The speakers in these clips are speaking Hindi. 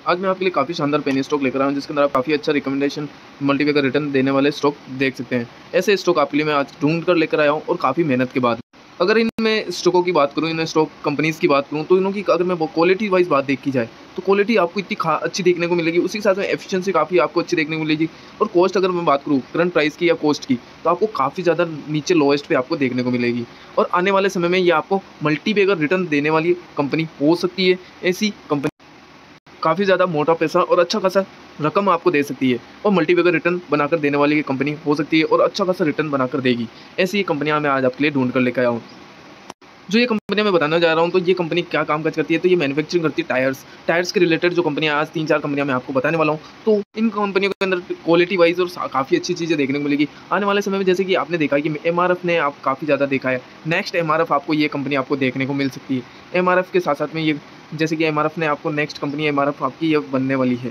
आज मैं आपके लिए काफ़ी शानदार पेनी स्टॉक लेकर आया हूँ, जिसके अंदर आप काफ़ी अच्छा रिकमेंडेशन मल्टीपल रिटर्न देने वाले स्टॉक देख सकते हैं। ऐसे स्टॉक आपके लिए मैं आज ढूंढ कर लेकर आया हूँ और काफ़ी मेहनत के बाद। अगर इनमें स्टॉकों की बात करूँ, इन स्टॉक कंपनीज़ की बात करूँ, तो इनों की अगर मैं क्वालिटी वाइज बात देखी जाए तो क्वालिटी आपको इतनी अच्छी देखने को मिलेगी, उसी के साथ में एफिशिएंसी काफ़ी आपको अच्छी देखने को मिलेगी। और कॉस्ट अगर मैं बात करूँ करंट प्राइस की या कॉस्ट की, तो आपको काफ़ी ज़्यादा नीचे लोएस्ट पे आपको देखने को मिलेगी। और आने वाले समय में ये आपको मल्टीपैगर रिटर्न देने वाली कंपनी हो सकती है। ऐसी कंपनी काफ़ी ज़्यादा मोटा पैसा और अच्छा खासा रकम आपको दे सकती है और मल्टीपैगर रिटर्न बनाकर देने वाली कंपनी हो सकती है और अच्छा खासा रिटर्न बनाकर देगी। ऐसी कंपनियां मैं आज आपके लिए ढूंढ कर लेकर आया हूँ। जो ये कंपनियां मैं बताना जा रहा हूँ, तो ये कंपनी क्या काम काज करती है, तो ये मैन्युफैक्चरिंग करती है टायर्स के रिलेटेड। जो कंपनियां आज 3-4 कंपनियां मैं आपको बताने वाला हूँ, तो इन कंपनियों के अंदर क्वालिटी वाइज और काफ़ी अच्छी चीज़ें देखने को मिलेगी आने वाले समय में। जैसे कि आपने देखा कि एमआरएफ ने आप काफ़ी ज़्यादा देखा है, नेक्स्ट एमआरएफ आपको ये कंपनी आपको देखने को मिल सकती है। एमआरएफ के साथ साथ में ये, जैसे कि एमआरएफ ने आपको नेक्स्ट कंपनी एमआरएफ आपकी ये बनने वाली है।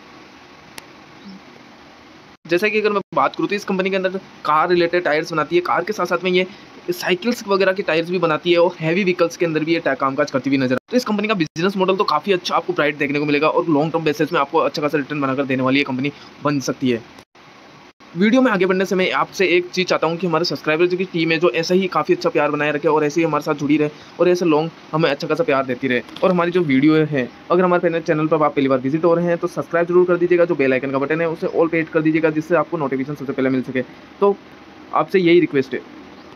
जैसा कि अगर मैं बात करूँ तो इस कंपनी के अंदर कार रिलेटेड टायर्स बनाती है, कार के साथ साथ में ये साइकिल्स वगैरह के टायर्स भी बनाती है और हैवी व्हीकल्स के अंदर भी ये कामकाज करती हुई नजर। तो इस कंपनी का बिजनेस मॉडल तो काफ़ी अच्छा आपको ब्राइट देखने को मिलेगा और लॉन्ग टर्म बेसिस में आपको अच्छा खासा रिटर्न बनाकर देने वाली ये कंपनी बन सकती है। वीडियो में आगे बढ़ने से मैं आपसे एक चीज़ चाहता हूँ कि हमारे सब्सक्राइबर जो की टीम है, जो ऐसा ही काफ़ी अच्छा प्यार बनाए रखे और ऐसे ही हमारे साथ जुड़ी रहे और ऐसे लॉन्ग हमें अच्छा खासा प्यार देती रहे। और हमारी जो वीडियो है, अगर हमारे चैनल पर आप पहली बार विजिट हो रहे हैं तो सब्सक्राइब जरूर कर दीजिएगा। जो बेल आइकन का बटन है उसे ऑल पे हिट कर दीजिएगा, जिससे आपको नोटिफिकेशन सबसे पहले मिल सके। तो आपसे यही रिक्वेस्ट है।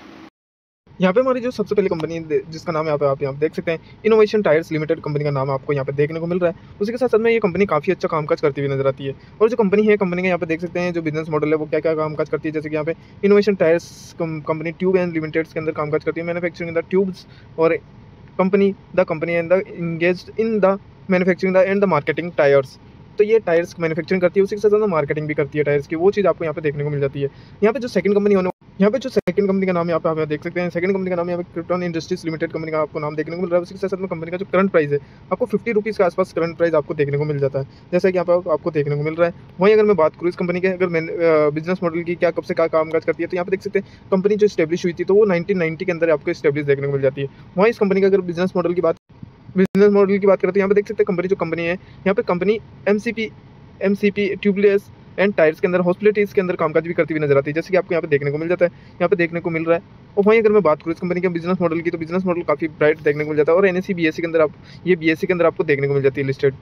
यहाँ पे हमारी जो सबसे पहली कंपनी जिसका नाम यहाँ पे आप यहाँ देख सकते हैं, इनोवेशन टायर्स लिमिटेड कंपनी का नाम आपको यहाँ पे देखने को मिल रहा है। उसी के साथ साथ में ये कंपनी काफ़ी अच्छा कामकाज करती हुई नजर आती है। और जो कंपनी है, कंपनी का यहाँ पे देख सकते हैं जो बिजनेस मॉडल है वो क्या क्या कामकाज करती है। जैसे कि यहाँ पे innovation tyres company tube and limited के अंदर कामकाज करती है, मैन्युफैक्चरिंग द ट्यूब्स और company and the engage in the manufacturing the and the marketing tyres. तो ये टायर्स मैन्युफैक्चरिंग करती है, उसी के साथ साथ मार्केटिंग भी करती है टायर्स की। वो चीज़ आपको यहाँ पे देखने को मिल जाती है। यहाँ पे जो सेकंड कंपनी का नाम यहाँ पे आप देख सकते हैं, सेकंड कंपनी का नाम यहाँ पे क्रिप्टॉन इंडस्ट्रीज लिमिटेड कंपनी का आपको नाम देखने को मिल रहा है। उसी के साथ में कंपनी का जो करंट प्राइस है आपको 50 रुपीज़ के आसपास करंट प्राइस आपको देखने को मिल जाता है, जैसा कि यहाँ पे आपको देखने को मिल रहा है। वहीं अगर मैं बात करूँ इस कंपनी के अगर बिजनेस मॉडल की क्या कब से क्या कामकाज करती है, तो यहाँ पे देख सकते हैं कंपनी जो स्टेब्लिश हुई थी तो वो 1990 के अंदर आपको स्टेब्लिश देखने को मिल जाती है। वहीं इस कंपनी का अगर बिजनेस मॉडल की बात करते हैं, यहाँ पे देख सकते हैं कंपनी है यहाँ पे company MCP tubeless and tyres के अंदर हॉस्पिटलिटीज के अंदर कामकाज भी करती हुई नजर आती है, जैसे कि आपको यहाँ पे देखने को मिल जाता है, यहाँ पे देखने को मिल रहा है। और वहीं अगर मैं बात करूँ इस कंपनी के बिजनेस मॉडल की, तो बिजनेस मॉडल काफी ब्राइट देखने को मिल जाता है और एनएससी बीएससी के अंदर बीएससी के अंदर आपको देखने को मिल जाती है लिस्टेड।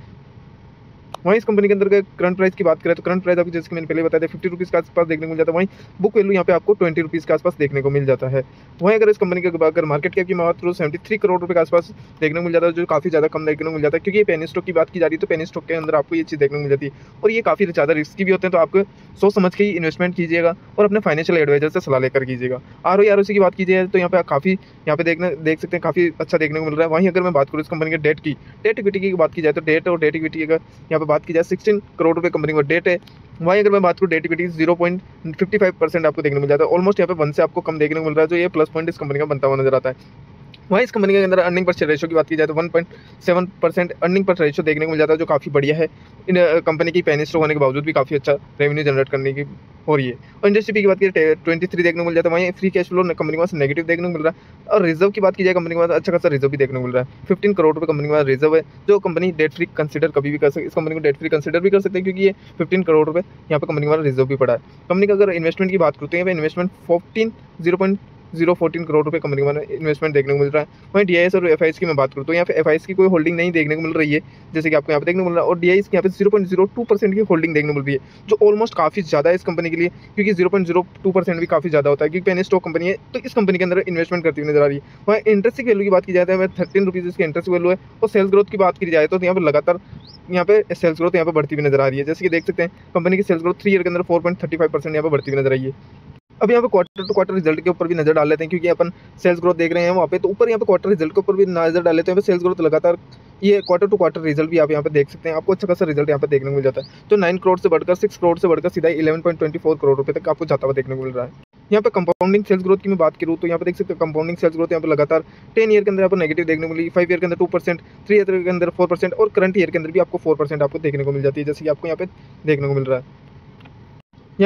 वहीं इस कंपनी के अंदर करंट प्राइस की बात करें तो करंट प्राइस आपको जैसे कि मैंने पहले बताया था 50 रुपीज़ के आसपास देखने को मिल जाता है। वहीं बुक वैल्यू यहाँ पे आपको 20 रुपीज़ के आसपास देखने को मिल जाता है। वहीं अगर इस कंपनी के अगर मार्केट कैप की बात करूँ 73 करोड़ रुपये के आसपास देखने को मिल जाता है, जो काफ़ी ज़्यादा कम देखने को मिल जाता है। क्योंकि ये पेनी स्टॉक की बात की जा रही है तो पेनी स्टॉक के अंदर आपको ये चीज़ देखने को मिल जाती है और ये काफ़ी ज़्यादा रिस्की भी होते हैं, तो आपको सोच समझ के ही इन्वेस्टमेंट कीजिएगा और अपने फाइनेंशियल एडवाइजर से सलाह लेकर कीजिएगा। आरओसी की बात कीजिए तो यहाँ पे काफ़ी यहाँ पे देख सकते हैं काफ़ी अच्छा देखने को मिल रहा है। वहीं अगर मैं बात करूँ इस कंपनी के डेट इक्विटी की बात की जाए तो डेट इक्विटी अगर यहाँ पे बात की जाए 16 करोड़ रुपए कंपनी का डेट है। वहीं अगर मैं बात करूँ डेट इक्विटी 0.55% आपको देखने को मिल जाता है। ऑलमोस्ट यहाँ पे 1 से आपको कम देखने को मिल रहा है, जो ये प्लस पॉइंट इस कंपनी का बनता हुआ नजर आता है। वहीं इस कंपनी के अंदर अर्निंग पर शेयर रेशो की बात की जाए तो 1.7% अर्निंग पर रेशो देखने को मिल जाता है, जो काफ़ी बढ़िया है। इन कंपनी की पेनी स्टॉक होने के बावजूद भी काफ़ी अच्छा रेवेन्यू जनरेट करने की हो रही है। और इंडस्ट्री की बात की जाए 23 देखने को मिल जाता है। वहीं फ्री कैश फ्लो कंपनी के पास नेगेटिव देखने को मिल रहा है। और रिजर्व की बात की जाए कंपनी के पास अच्छा खासा रिजर्व भी देखने को मिल रहा है। 15 करोड़ रुपये कंपनी के पास रिजर्व है, जो कंपनी डेट फ्री कंसिडर कभी भी कर सकती है। इस कंपनी को डेट फ्री कंसिडर भी कर सकते हैं, क्योंकि ये 15 करोड़ रुपये यहाँ पे कंपनी के पास रिजर्व भी पड़ा है। कंपनी का अगर इन्वेस्टमेंट की बात करते हैं, इन्वेस्टमेंट 0.014 करोड़ रुपये कंपनी का इन्वेस्टमेंट देखने को मिल रहा है। वहीं डीआईएस और एफआईएस की मैं बात करूँ तो यहाँ पे एफआईएस की कोई होल्डिंग नहीं देखने को मिल रही है, जैसे कि आपको यहाँ पे देखने को मिल रहा है। और डीआईएस की यहाँ पे 0.02% की होल्डिंग देखने को मिल रही है, जो ऑलमोस्ट काफ़ी ज़्यादा है इस कंपनी के लिए, क्योंकि 0.02% भी काफ़ी ज़्यादा होता है, क्योंकि पेनी स्टॉक कंपनी है तो इस कंपनी के अंदर इन्वेस्टमेंट करती हुई नजर आ रही है। वहाँ इंटरेस्ट वैल्यू की बात की जाए तो 13 रुपीज़ इसकी इंटरेस्ट वैल्यू है। और सेल्स ग्रोथ की बात की जाए तो यहाँ पर लगातार यहाँ पे सेल्स ग्रोथ यहाँ पे बढ़ती हुई नजर आ रही है, जैसे कि देख सकते हैं कंपनी की सेल्स ग्रोथ 3 ईयर के अंदर 4.35% यहाँ पे बढ़ती हुई नजर आई है। अब यहाँ पे क्वार्टर टू क्वार्टर रिजल्ट के ऊपर भी नजर डाल लेते हैं, क्योंकि अपन सेल्स ग्रोथ देख रहे हैं वहाँ पे, तो ऊपर यहाँ पे क्वार्टर रिजल्ट के ऊपर भी नजर डाल लेते हैं। सेल्स ग्रोथ लगातार ये क्वार्टर टू क्वार्टर रिजल्ट भी आप यहाँ पे देख सकते हैं, आपको अच्छा खासा रिजल्ट यहाँ पे देखने को मिल जाता है। तो 9 करोड़ से बढ़कर 6 करोड़ से बढ़कर सीधा 11.24 करोड़ रुपये तक आपको जाता हुआ देखने को मिल रहा है। यहाँ पे कंपाउंडिंग सेल्स ग्रोथ की मैं बात करूँ तो यहाँ पे देख सकते हैं कंपाउंडिंग सेल्स ग्रोथ यहाँ पे लगातार 10 ईयर के अंदर आपको नेगेटिव देखने को मिली, 5 ईयर के अंदर 2%, 3 ईयर के अंदर 4% और करंट ईयर के अंदर भी आपको 4% आपको देखने को मिल जाती है, जैसे कि आपको यहाँ पे देखने को मिल रहा है। यहाँ पे अगर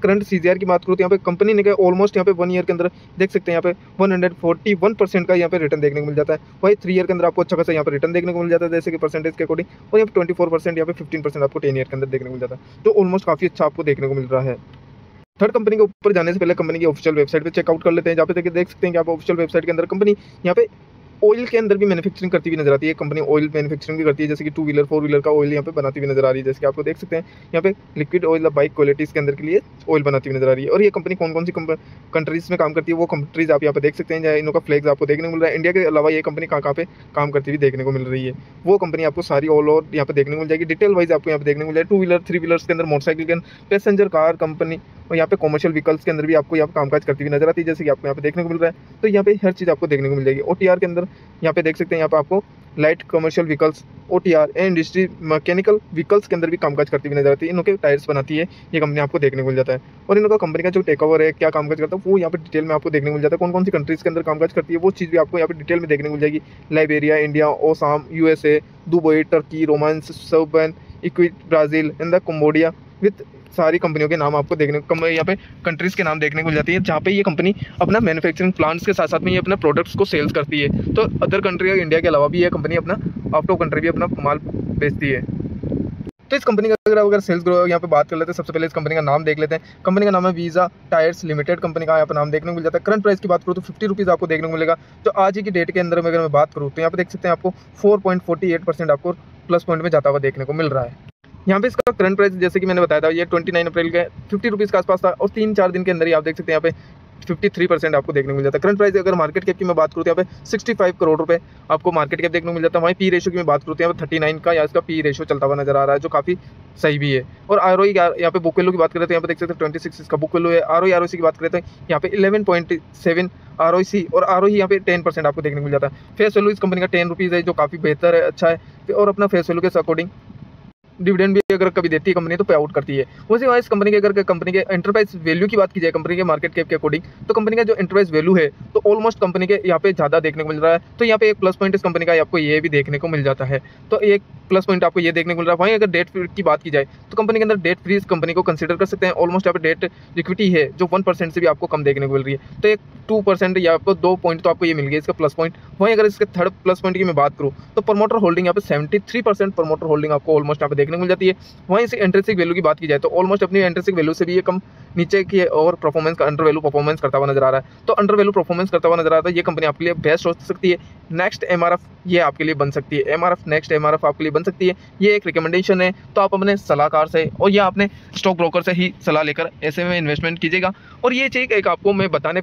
करंट CGR की बात करूँ तो यहाँ पे कंपनी ने ऑलमोस्ट यहाँ पे 1 ईयर के अंदर देख सकते हैं यहाँ पे 141% का यहाँ पे रिटर्न देखने को मिल जाता है। वही 3 ईयर के अंदर आपको अच्छा खासा यहाँ पे रिटर्न देखने को मिल जाता है जैसे कि परसेंटेज के अकॉर्डिंग, और यहाँ पे 24%, यहाँ पे 15% आपको 10 ईयर के अंदर देखने को मिल जाता है। तो ऑलमोस्ट काफ़ी अच्छा आपको देखने को मिल रहा है। थर्ड कंपनी के ऊपर जाने से पहले कंपनी की ऑफिशियल वेबसाइट पे चेकआउट कर लेते हैं, जहाँ पे देख सकते हैं कि आप ऑफिशियल वेबसाइट के अंदर कंपनी यहाँ पे ऑयल के अंदर भी मैन्युफैक्चरिंग करती हुई नजर आती है। कंपनी ऑयल मैन्युफैक्चरिंग भी करती है, जैसे कि 2 व्हीलर 4 व्हीलर का ऑयल यहाँ पे बनाती हुई नजर आ रही है। जैसे कि आपको देख सकते हैं यहाँ पे लिक्विड ऑयल बाइक क्वालिटीज़ के अंदर के लिए ऑयल बनाती हुई नजर आ रही है। और ये कंपनी कौन कौन सी कंट्रीज़ में काम करती है वो कंट्रीज़ आप यहाँ पे देख सकते हैं, जहाँ इनका फ्लैग्स आपको देखने को मिल रहा है। इंडिया के अलावा ये कंपनी कहाँ पे काम करती हुई देखने को मिल रही है, वो कंपनी आपको सारी ऑल ओवर यहाँ पे देखने को मिल जाएगी। डिटेल वाइज आपको यहाँ पे देखने को मिल जाएगी। 2 व्हीलर 3 व्हीलर्स के अंदर, मोटरसाइकिल के अंदर, पैसेंजर कार कंपनी, और यहाँ पे कॉमर्शियल व्हीकल्स के अंदर भी आपको यहाँ पे कामकाज करती हुई नजर आती है, जैसे कि आपको यहाँ पे देखने को मिल रहा है। तो यहाँ पे हर चीज़ आपको देखने को मिल जाएगी। OTR के अंदर यहाँ पे देख सकते हैं, यहाँ पे आपको light commercial vehicles, OTR and industry mechanical vehicles के अंदर भी कामकाज करती हुई नजर आती है। इनके टायर्स बनाती है ये कंपनी, आपको देखने को मिल जाता है। और इनका कंपनी का जो टेक ओवर है, क्या कामकाज करता है, वो यहाँ पे डिटेल में आपको देखने को मिल जाता है। कौन कौन सी कंट्रीज के अंदर कामकाज करती है वो चीज़ भी आपको यहाँ पे डिटेल में देखने को मिल जाएगी। लाइबेरिया, इंडिया, ओसाम, USA, दुबई, टर्की, रोमांस, सर्बियन, इक्विट, Brazil and the Cambodia, with सारी कंपनियों के नाम आपको देखने को यहाँ पे कंट्रीज के नाम देखने को मिल जाती है, जहाँ पे ये कंपनी अपना मैन्युफैक्चरिंग प्लांट्स के साथ साथ में ये अपने प्रोडक्ट्स को सेल्स करती है। तो अदर कंट्री इंडिया के अलावा भी ये कंपनी अपना आउट ऑफ कंट्री भी अपना माल बेचती है। तो इस कंपनी का अगर सेल्स ग्रो यहाँ पे बात कर लेते हैं, सबसे पहले इस कंपनी का नाम देख लेते हैं। कंपनी का नाम है वीज़ा टायर्स लिमिटेड, कंपनी का यहाँ पे नाम देखने को मिल जाता है। करंट प्राइस की बात करूँ तो 50 रुपीज़ आपको देखने को मिलेगा। तो आज ही की डेट के अंदर अगर मैं बात करूँ तो यहाँ पे देख सकते हैं आपको 4.48% आपको प्लस पॉइंट में जाता हुआ देखने को मिल रहा है। यहाँ पे इसका करंट प्राइस जैसे कि मैंने बताया था, ये 29 अप्रैल के 50 रुपीज़ के आसपास था, और 3-4 दिन के अंदर ही आप देख सकते हैं यहाँ पे 53% आपको देखने को मिल जाता है। करंट प्राइस अगर मार्केट कैप की मैं बात करूँ तो यहाँ पे 65 करोड़ रुपए आपको मार्केट कैप देखने को मिल जाता है। वहीं पी रेशो की मैं बात करूँ तो यहाँ पे 39 का या इसका पी रेशो चलता हुआ नजर आ रहा है, जो काफ़ी सही भी है। और ROE यहाँ पे बुक वैल्यू की बात करें तो यहाँ पे देख सकते हैं 26 इसका बुक वैल्यू है। ROE की बात करें तो यहाँ पे 11.7 ROC, और ROE यहाँ पे 10% आपको देखने को मिल जाता है। फेस वैल्यू इस कंपनी का 10 रुपीज़ है, जो काफ़ी बेहतर है, अच्छा है। और अपना फेस वैल्यू के अकॉर्डिंग डिविडेंड भी अगर कभी देती है कंपनी तो पे आउट करती है। उसी वजह इस कंपनी के अगर कंपनी के एंटरप्राइज वैल्यू की बात की जाए, कंपनी के मार्केट कैप के अकॉर्डिंग, तो कंपनी का जो एंटरप्राइज वैल्यू है तो ऑलमोस्ट कंपनी के यहाँ पे ज़्यादा देखने को मिल रहा है। तो यहाँ पे एक प्लस पॉइंट इस कंपनी का आपको ये भी देखने को मिल जाता है। तो एक प्लस पॉइंट आपको ये देखने को मिल रहा है। वहीं अगर डेट फ्री की बात की जाए तो कंपनी के अंदर डेट फ्री इस कंपनी को कंसिडर कर सकते हैं। ऑलमोस्ट यहाँ पे डेट इक्विटी है जो 1% से भी आपको कम देखने को मिल रही है। तो एक 2% या आपको 2 पॉइंट तो आपको ये मिल गया इसका प्लस पॉइंट। वहीं अगर इसके थर्ड प्लस पॉइंट की मैं बात करूँ तो प्रमोटर होल्डिंग यहाँ पे 73% प्रमोटर होल्डिंग आपको ऑलमोस्ट यहाँ पे देखने को मिल जाती है। वहीं से इंट्रिंसिक वैल्यू की बात की जाए तो ऑलमोस्ट अपनी इंट्रिंसिक वैल्यू से भी ये कम नीचे की और परफॉर्मेंस का अंडर वैल्यू परफॉर्मेंस करता हुआ नजर आ रहा है। तो अंडर वैल्यू परफॉर्मेंस करता हुआ नजर आ रहा है, ये कंपनी आपके लिए बेस्ट हो सकती है। नेक्स्ट MRF ये आपके लिए बन सकती है। नेक्स्ट MRF आपके लिए बन सकती है। ये एक रिकमेंडेशन है, तो आप अपने सलाहकार से और या अपने स्टॉक ब्रोकर से ही सलाह लेकर ऐसे में इन्वेस्टमेंट कीजिएगा। और ये चीज़ एक आपको मैं बताने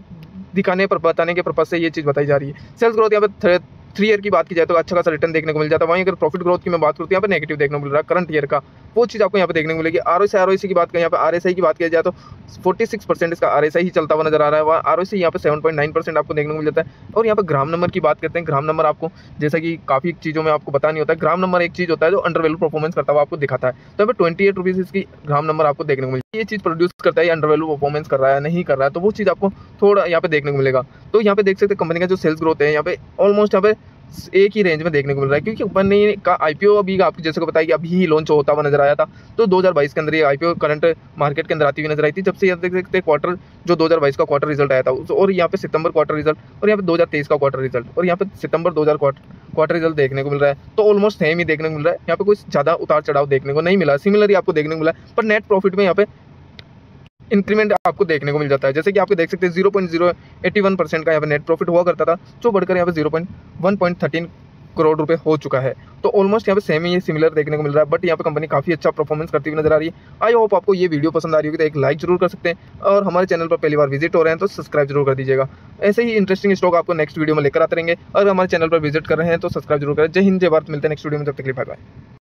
के पर्पज से ये चीज़ बताई जा रही है। सेल्स ग्रोथ यहाँ पे 3 ईयर की बात की जाए तो अच्छा खासा रिटर्न देखने को मिल जाता है। वहीं अगर प्रॉफिट ग्रोथ की मैं बात करूँ तो यहाँ पे नेगेटिव देखने को मिल रहा है करंट ईयर का, वो चीज़ आपको यहाँ पे देखने को मिलेगी। ROC की बात करें, यहाँ पे RSI की बात की जाए तो 46% इसका RSI ही चलता हुआ नजर आ रहा है। वहाँ ROC यहाँ पे 7.9% आपको देखने को मिल जाता है। और यहाँ पे ग्राम नंबर की बात करते हैं। ग्राम नंबर आपको जैसा कि काफ़ी चीज़ों में आपको पता नहीं होता है, ग्राम नंबर एक चीज़ होता है जो अंडर वैल्यू परफॉर्मेंस करता हुआ आपको दिखाता है। तो यहाँ पे 28 रुपीज़ इसकी ग्राम नंबर आपको देखने को मिलती है। ये चीज़ प्रोड्यूस करता है, अंडर वैल्यू परफॉर्मेंस कर रहा है नहीं कर रहा है, तो वो चीज़ आपको थोड़ा यहाँ पे देखने को मिलेगा। तो यहाँ पे देख सकते हैं कंपनी का जो सेल्स ग्रोथ है यहाँ पे ऑलमोस्ट यहाँ पे एक ही रेंज में देखने को मिल रहा है, क्योंकि कंपनी का IPO अभी आपको जैसे को बताया कि अभी ही लॉन्च होता हुआ नजर आया था। तो 2022 के अंदर ये IPO करंट मार्केट के अंदर आती हुई नजर आई थी, जब से यहाँ देख सकते हैं क्वार्टर जो 2022 का क्वार्टर रिजल्ट आया था, और यहाँ पे सितंबर क्वार्टर रिजल्ट, और यहाँ पे 2023 का क्वार्टर रिजल्ट, और यहाँ पे सितंबर 2000 क्वार्टर रिजल्ट देखने को मिल रहा है। तो ऑलमोस्ट सेम ही देखने को मिल रहा है, यहाँ पे कुछ ज़्यादा उतार चढ़ाव देखने को नहीं मिला, सिमिलर ही आपको देखने को मिला है। पर नेट प्रॉफिट में यहाँ पे इंक्रीमेंट आपको देखने को मिल जाता है, जैसे कि आपको देख सकते हैं 0.081% का यहाँ पे नेट प्रॉफिट हुआ करता था, जो बढ़कर यहाँ पे 1.13 करोड़ रुपए हो चुका है। तो ऑलमोस्ट यहाँ पे सेम ही सिमिलर देखने को मिल रहा है, बट यहाँ पे कंपनी काफ़ी अच्छा परफॉर्मेंस करती हुई नजर आ रही है। आई होप आपको ये वीडियो पसंद आ रही होगी, तो एक लाइक जरूर कर सकते हैं, और हमारे चैनल पर पहली बार विजिट हो रहे हैं तो सब्सक्राइब जरूर कर दीजिएगा। ऐसे ही इंटरेस्टिंग स्टॉक आपको नेक्स्ट वीडियो में लेकर आते रहेंगे। अगर हमारे चैनल पर विजिट कर रहे हैं तो सब्सक्राइब जरूर करें। जय हिंद, जय भारत। मिलते हैं नेक्स्ट वीडियो में, तब तक के लिए बाय बाय।